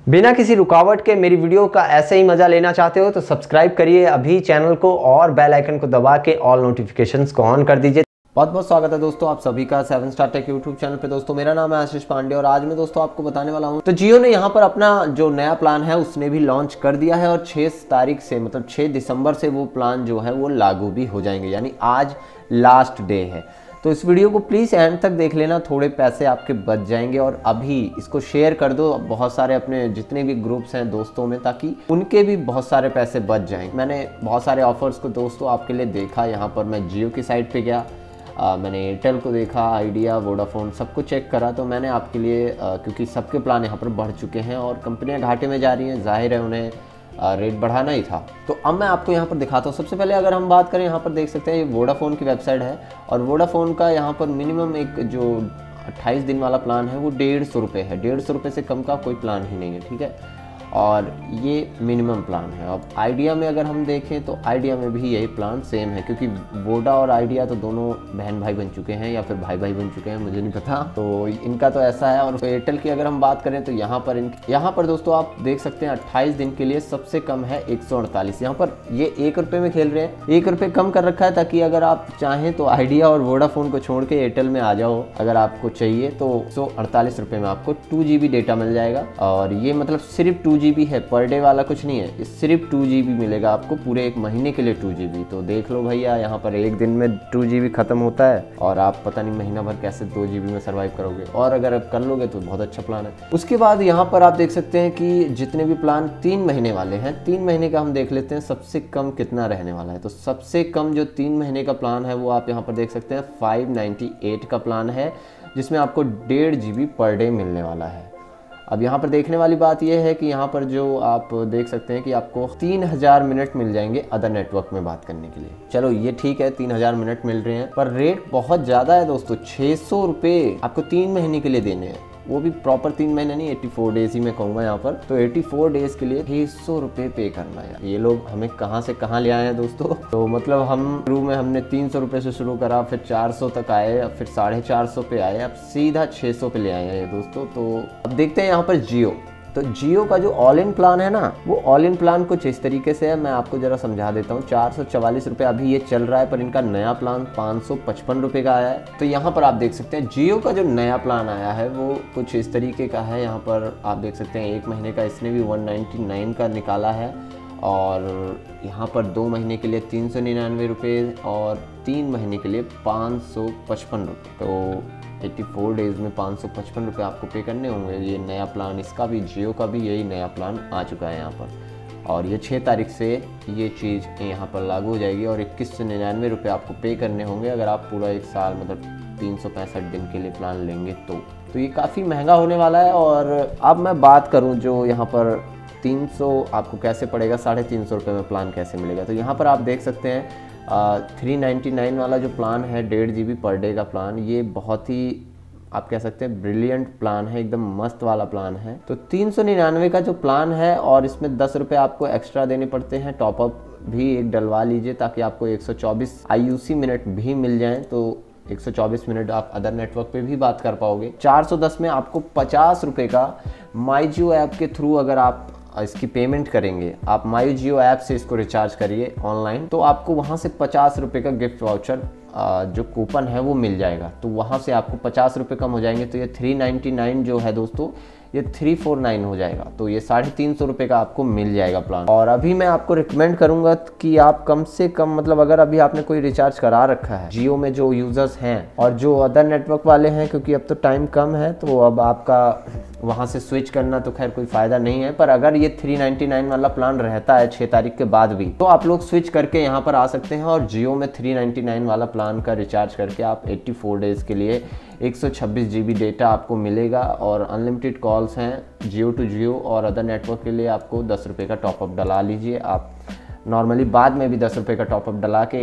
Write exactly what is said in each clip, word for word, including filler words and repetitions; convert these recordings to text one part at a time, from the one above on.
बिना किसी रुकावट के मेरी वीडियो का ऐसे ही मजा लेना चाहते हो तो सब्सक्राइब करिए अभी चैनल को और बेल आइकन को दबा के ऑल नोटिफिकेशंस को ऑन कर दीजिए। बहुत बहुत स्वागत है दोस्तों आप सभी का seven star tech YouTube channel पे। दोस्तों मेरा नाम है आशीष पांडे और आज मैं दोस्तों आपको बताने वाला हूं तो जियो ने यहां पर अपना जो नया प्लान है उसने भी लॉन्च कर दिया है और छह तारीख से मतलब छह दिसंबर से वो प्लान जो है वो लागू भी हो जाएंगे, यानी आज लास्ट डे है। तो इस वीडियो को प्लीज़ एंड तक देख लेना, थोड़े पैसे आपके बच जाएंगे और अभी इसको शेयर कर दो बहुत सारे अपने जितने भी ग्रुप्स हैं दोस्तों में, ताकि उनके भी बहुत सारे पैसे बच जाएंगे। मैंने बहुत सारे ऑफर्स को दोस्तों आपके लिए देखा। यहाँ पर मैं जियो की साइट पे गया, आ, मैंने एयरटेल को देखा, आइडिया, वोडाफोन सबको चेक करा। तो मैंने आपके लिए आ, क्योंकि सबके प्लान यहाँ पर बढ़ चुके हैं और कंपनियाँ घाटे में जा रही हैं, जाहिर है उन्हें रेट बढ़ाना ही था। तो अब मैं आपको यहाँ पर दिखाता हूँ। सबसे पहले अगर हम बात करें, यहाँ पर देख सकते हैं ये वोडाफोन की वेबसाइट है और वोडाफोन का यहाँ पर मिनिमम एक जो अट्ठाईस दिन वाला प्लान है वो डेढ़ सौ रुपये है। डेढ़ सौ रुपये से कम का कोई प्लान ही नहीं है, ठीक है। और ये मिनिमम प्लान है। अब आइडिया में अगर हम देखें तो आइडिया में भी यही प्लान सेम है, क्योंकि वोडा और आइडिया तो दोनों बहन भाई बन चुके हैं या फिर भाई भाई बन चुके हैं, मुझे नहीं पता। तो इनका तो ऐसा है। और एयरटेल की अगर हम बात करें तो यहाँ पर इन यहाँ पर दोस्तों आप देख सकते हैं अट्ठाईस दिन के लिए सबसे कम है एक सौ अड़तालीस। यहाँ पर ये एक रुपये में खेल रहे हैं, एक रुपये कम कर रखा है ताकि अगर आप चाहें तो आइडिया और वोडाफोन को छोड़ के एयरटेल में आ जाओ अगर आपको चाहिए तो एक सौ अड़तालीस रुपये में आपको टू जी बी डेटा मिल जाएगा। और ये मतलब सिर्फ टू जी बी है, पर डे वाला कुछ नहीं है। सिर्फ टू जी बी मिलेगा आपको पूरे एक महीने के लिए टू जी बी। तो देख लो भैया, यहाँ पर एक दिन में टू जी बी खत्म होता है और आप पता नहीं महीना भर कैसे दो जी बी में सर्वाइव करोगे। और अगर आप कर लोगे तो बहुत अच्छा प्लान है। उसके बाद यहाँ पर आप देख सकते हैं कि जितने भी प्लान तीन महीने वाले हैं, तीन महीने का हम देख लेते हैं सबसे कम कितना रहने वाला है। तो सबसे कम जो तीन महीने का प्लान है वो आप यहाँ पर देख सकते हैं फाइव नाइन्टी एट का प्लान है, जिसमें आपको डेढ़ जी बी पर डे मिलने वाला है। अब यहाँ पर देखने वाली बात यह है कि यहाँ पर जो आप देख सकते हैं कि आपको तीन हजार मिनट मिल जाएंगे अदर नेटवर्क में बात करने के लिए। चलो ये ठीक है, तीन हजार मिनट मिल रहे हैं, पर रेट बहुत ज़्यादा है दोस्तों। छः सौ रुपये आपको तीन महीने के लिए देने हैं, वो भी प्रॉपर तीन महीने नहीं, चौरासी डेज ही मैं कहूँगा यहाँ पर। तो चौरासी डेज के लिए छः सौ रुपये पे करना है। ये लोग हमें कहाँ से कहाँ ले आए हैं दोस्तों। तो मतलब हम शुरू में हमने तीन सौ रुपये से शुरू करा, फिर चार सौ तक आए, फिर साढ़े चार सौ पे आए, अब सीधा छः सौ पे ले आए हैं ये दोस्तों। तो अब देखते हैं यहाँ पर जियो। तो जियो का जो ऑल इन प्लान है ना, वो ऑल इन प्लान कुछ इस तरीके से है, मैं आपको जरा समझा देता हूँ। चार सौ चवालीस रुपये अभी ये चल रहा है, पर इनका नया प्लान पाँच सौ पचपन रुपये का आया है। तो यहाँ पर आप देख सकते हैं जियो का जो नया प्लान आया है वो कुछ इस तरीके का है। यहाँ पर आप देख सकते हैं एक महीने का इसने भी वन नाइन्टी नाइन का निकाला है और यहाँ पर दो महीने के लिए तीन सौ निन्यानवे रुपये और तीन महीने के लिए पाँच सौ पचपन रुपये। तो चौरासी डेज़ में पाँच सौ पचपन रुपये आपको पे करने होंगे। ये नया प्लान, इसका भी जियो का भी यही नया प्लान आ चुका है यहाँ पर। और ये छः तारीख से ये चीज़ यहाँ पर लागू हो जाएगी और इक्कीस सौ निन्यानवे रुपये आपको पे करने होंगे अगर आप पूरा एक साल मतलब तीन सौ पैंसठ दिन के लिए प्लान लेंगे तो। तो ये काफ़ी महंगा होने वाला है। और अब मैं बात करूँ जो यहाँ पर तीन सौ आपको कैसे पड़ेगा, साढ़े तीन सौ रुपये में प्लान कैसे मिलेगा। तो यहाँ पर आप देख सकते हैं थ्री नाइन्टी नाइन वाला जो प्लान है, डेढ़ जी बी पर डे का प्लान, ये बहुत ही आप कह सकते हैं ब्रिलियंट प्लान है, एकदम मस्त वाला प्लान है। तो तीन सौ निन्यानवे का जो प्लान है और इसमें दस रुपये आपको एक्स्ट्रा देने पड़ते हैं। टॉपअप भी एक डलवा लीजिए ताकि आपको एक सौ चौबीस आई यू सी मिनट भी मिल जाएँ। तो एक सौ चौबीस मिनट आप अदर नेटवर्क पे भी बात कर पाओगे। चार सौ दस में आपको पचास रुपये का माई जियो ऐप के थ्रू अगर आप इसकी पेमेंट करेंगे, आप माई जियो ऐप से इसको रिचार्ज करिए ऑनलाइन, तो आपको वहाँ से पचास रुपये का गिफ्ट वाउचर जो कूपन है वो मिल जाएगा। तो वहाँ से आपको पचास रुपये कम हो जाएंगे। तो ये थ्री नाइन्टी नाइन जो है दोस्तों, ये थ्री फोर नाइन हो जाएगा। तो ये साढ़े तीन सौ रुपये का आपको मिल जाएगा प्लान। और अभी मैं आपको रिकमेंड करूंगा कि आप कम से कम मतलब अगर अभी आपने कोई रिचार्ज करा रखा है जियो में, जो यूज़र्स हैं और जो अदर नेटवर्क वाले हैं, क्योंकि अब तो टाइम कम है तो अब आपका वहाँ से स्विच करना तो खैर कोई फ़ायदा नहीं है। पर अगर ये थ्री नाइन्टी नाइन वाला प्लान रहता है छः तारीख के बाद भी, तो आप लोग स्विच करके यहाँ पर आ सकते हैं और जियो में थ्री नाइन्टी नाइन वाला प्लान का रिचार्ज करके आप चौरासी डेज़ के लिए एक सौ छब्बीस जी बी डेटा आपको मिलेगा और अनलिमिटेड कॉल्स हैं जियो टू जियो। और अदर नेटवर्क के लिए आपको दस रुपये का टॉपअप डला लीजिए। आप नॉर्मली बाद में भी दस रुपये का टॉपअप डला के एक सौ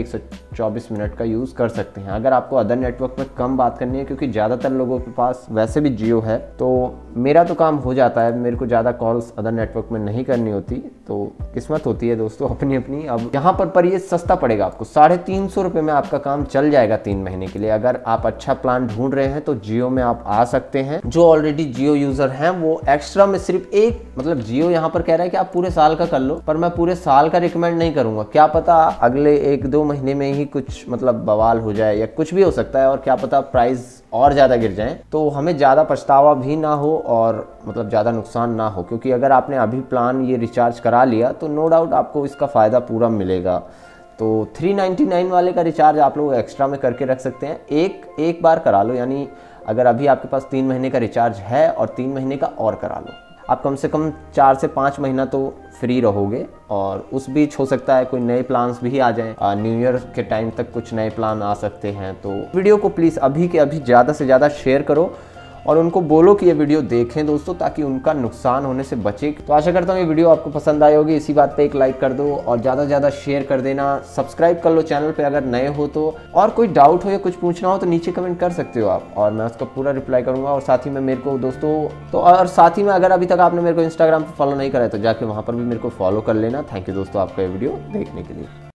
चौबीस मिनट का यूज़ कर सकते हैं। अगर आपको अदर नेटवर्क में कम बात करनी है, क्योंकि ज़्यादातर लोगों के पास वैसे भी जियो है, तो मेरा तो काम हो जाता है, मेरे को ज़्यादा कॉल्स अदर नेटवर्क में नहीं करनी होती, तो किस्मत होती है दोस्तों अपनी अपनी। अब यहाँ पर पर ये सस्ता पड़ेगा आपको, साढ़े तीन सौ रुपये में आपका काम चल जाएगा तीन महीने के लिए। अगर आप अच्छा प्लान ढूंढ रहे हैं तो जियो में आप आ सकते हैं। जो ऑलरेडी जियो यूज़र हैं वो एक्स्ट्रा में सिर्फ एक, मतलब जियो यहाँ पर कह रहा है कि आप पूरे साल का कर लो, पर मैं पूरे साल का रिकमेंड नहीं करूँगा। क्या पता अगले एक दो महीने में ही कुछ मतलब बवाल हो जाए या कुछ भी हो सकता है, और क्या पता प्राइस और ज़्यादा गिर जाए, तो हमें ज़्यादा पछतावा भी ना हो और मतलब ज़्यादा नुकसान ना हो। क्योंकि अगर आपने अभी प्लान ये रिचार्ज करा लिया तो नो डाउट आपको इसका फ़ायदा पूरा मिलेगा। तो थ्री नाइन्टी नाइन वाले का रिचार्ज आप लोग एक्स्ट्रा में करके रख सकते हैं, एक एक बार करा लो। यानी अगर अभी आपके पास तीन महीने का रिचार्ज है और तीन महीने का और करा लो, आप कम से कम चार से पाँच महीना तो फ्री रहोगे। और उस बीच हो सकता है कोई नए प्लान्स भी आ जाएं, न्यू ईयर के टाइम तक कुछ नए प्लान आ सकते हैं। तो वीडियो को प्लीज़ अभी के अभी ज़्यादा से ज़्यादा शेयर करो और उनको बोलो कि ये वीडियो देखें दोस्तों, ताकि उनका नुकसान होने से बचे। तो आशा करता हूँ ये वीडियो आपको पसंद आई होगी। इसी बात पे एक लाइक कर दो और ज़्यादा से ज़्यादा शेयर कर देना। सब्सक्राइब कर लो चैनल पे अगर नए हो तो, और कोई डाउट हो या कुछ पूछना हो तो नीचे कमेंट कर सकते हो आप, और मैं उसका पूरा रिप्लाई करूँगा। और साथ ही में मेरे को दोस्तों तो और साथ ही में अगर अभी तक आपने मेरे को इंस्टाग्राम पर फॉलो नहीं करा है तो जाके वहाँ पर भी मेरे को फॉलो कर लेना। थैंक यू दोस्तों आपका ये वीडियो देखने के लिए।